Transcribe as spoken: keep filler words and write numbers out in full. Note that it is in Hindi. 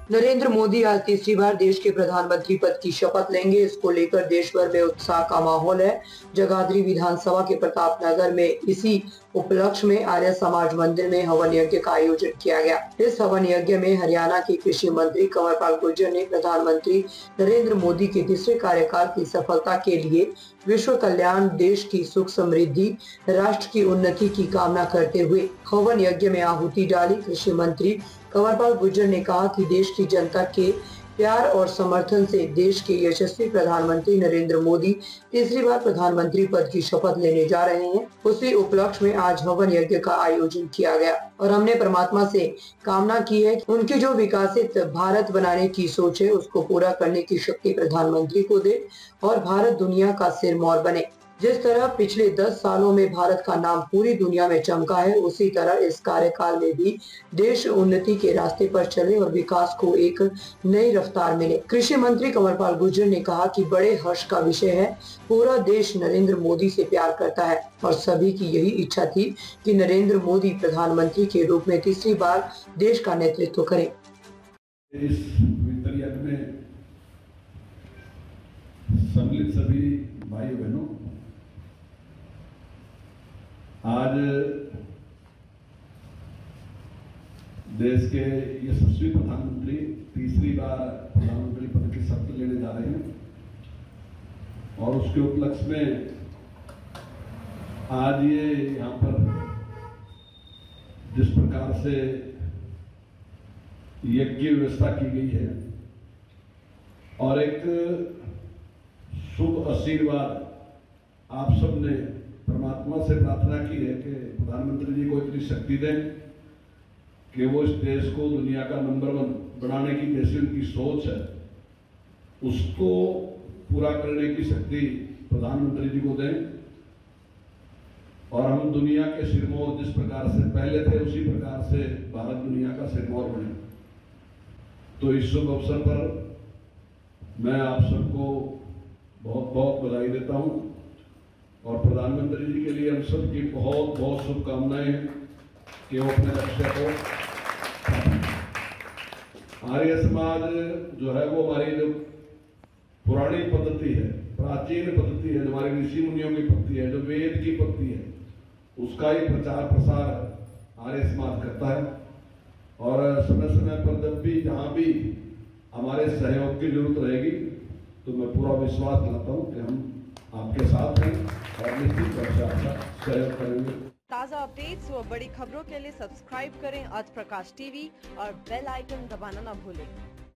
नरेंद्र मोदी आज तीसरी बार देश के प्रधानमंत्री पद की शपथ लेंगे। इसको लेकर देश भर में उत्साह का माहौल है। जगाधरी विधानसभा के प्रतापनगर में इसी उपलक्ष्य में आर्य समाज मंदिर में हवन यज्ञ का आयोजन किया गया। इस हवन यज्ञ में हरियाणा के कृषि मंत्री कंवरपाल गुर्जर ने प्रधानमंत्री नरेंद्र मोदी के तीसरे कार्यकाल की सफलता के लिए विश्व कल्याण, देश की सुख समृद्धि, राष्ट्र की उन्नति की कामना करते हुए हवन यज्ञ में आहुति डाली। कृषि मंत्री कंवरपाल गुर्जर ने कहा कि देश की जनता के प्यार और समर्थन से देश के यशस्वी प्रधानमंत्री नरेंद्र मोदी तीसरी बार प्रधानमंत्री पद की शपथ लेने जा रहे हैं। उसी उपलक्ष्य में आज हवन यज्ञ का आयोजन किया गया और हमने परमात्मा से कामना की है कि उनकी जो विकसित भारत बनाने की सोच है उसको पूरा करने की शक्ति प्रधानमंत्री को दे और भारत दुनिया का सिरमौर बने। जिस तरह पिछले दस सालों में भारत का नाम पूरी दुनिया में चमका है, उसी तरह इस कार्यकाल में भी देश उन्नति के रास्ते पर चले और विकास को एक नई रफ्तार मिले। कृषि मंत्री कंवरपाल गुर्जर ने कहा कि बड़े हर्ष का विषय है, पूरा देश नरेंद्र मोदी से प्यार करता है और सभी की यही इच्छा थी कि नरेंद्र मोदी प्रधानमंत्री के रूप में तीसरी बार देश का नेतृत्व करें। इस वित्तीय में सम्मिलित सभी भाई बहनों, आज देश के यशस्वी प्रधानमंत्री तीसरी बार प्रधानमंत्री पद की शपथ लेने जा रहे हैं और उसके उपलक्ष्य में आज ये यहाँ पर जिस प्रकार से यज्ञ व्यवस्था की गई है और एक शुभ आशीर्वाद आप सबने परमात्मा से प्रार्थना की है कि प्रधानमंत्री जी को इतनी शक्ति दें कि वो इस देश को दुनिया का नंबर वन बनाने की जैसी उनकी सोच है उसको पूरा करने की शक्ति प्रधानमंत्री जी को दें और हम दुनिया के सिरमौर जिस प्रकार से पहले थे उसी प्रकार से भारत दुनिया का सिरमौर बने। तो इस शुभ अवसर पर मैं आप सबको बहुत बहुत बधाई देता हूं और प्रधानमंत्री जी के लिए हम सब की बहुत बहुत शुभकामनाएं कि वो अपने लक्ष्य को आर्य समाज जो है वो हमारी जो पुरानी पद्धति है, प्राचीन पद्धति है, जो हमारे ऋषि मुनियों की पद्धति है, जो वेद की पद्धति है, उसका ही प्रचार प्रसार आर्य समाज करता है और समय समय पर जब भी जहां भी हमारे सहयोग की जरूरत रहेगी तो मैं पूरा विश्वास दिलाता हूं कि हम आपके साथ हैं और निश्चित रूप से आपका सहयोग करेंगे। ताज़ा अपडेट्स व बड़ी खबरों के लिए सब्सक्राइब करें आज प्रकाश टीवी और बेल आइकन दबाना न भूलें।